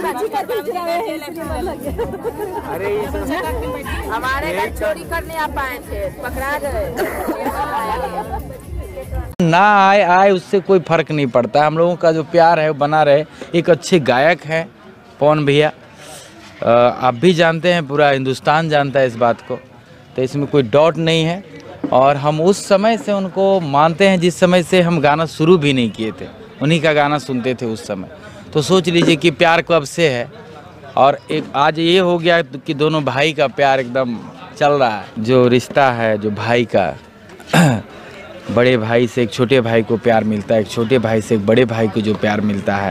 अरे हमारे घर चोरी करने आ पाए थे, पकड़ा गए। ना आए उससे कोई फर्क नहीं पड़ता। हम लोगों का जो प्यार है वो बना रहे। एक अच्छे गायक हैं पवन भैया, आप भी जानते हैं, पूरा हिंदुस्तान जानता है इस बात को, तो इसमें कोई डाउट नहीं है। और हम उस समय से उनको मानते हैं जिस समय से हम गाना शुरू भी नहीं किए थे, उन्हीं का गाना सुनते थे उस समय। तो सोच लीजिए कि प्यार कब से है। और एक आज ये हो गया कि दोनों भाई का प्यार एकदम चल रहा है। जो रिश्ता है जो भाई का, बड़े भाई से एक छोटे भाई को प्यार मिलता है, एक छोटे भाई से एक बड़े भाई को जो प्यार मिलता है।